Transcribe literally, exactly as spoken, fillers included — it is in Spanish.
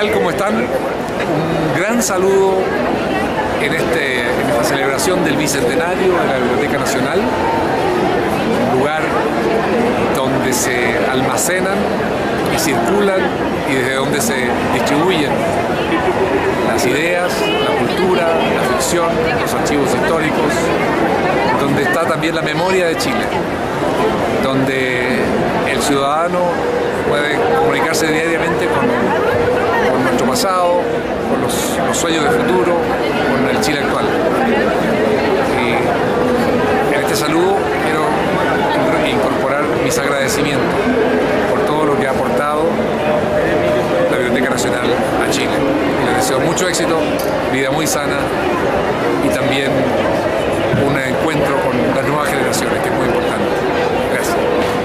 tal? ¿Cómo están? Un gran saludo en, este, en esta celebración del Bicentenario de la Biblioteca Nacional, un lugar donde se almacenan y circulan y desde donde se distribuyen las ideas, la cultura, la ficción, los archivos históricos, donde está también la memoria de Chile, donde el ciudadano puede comunicarse diariamente con, con nuestro pasado, con los, los sueños de futuro, con el Chile actual. Y en este saludo quiero incorporar mis agradecimientos por todo lo que ha aportado la Biblioteca Nacional a Chile. Y les deseo mucho éxito, vida muy sana y también un encuentro con las nuevas generaciones, que es muy importante. Gracias.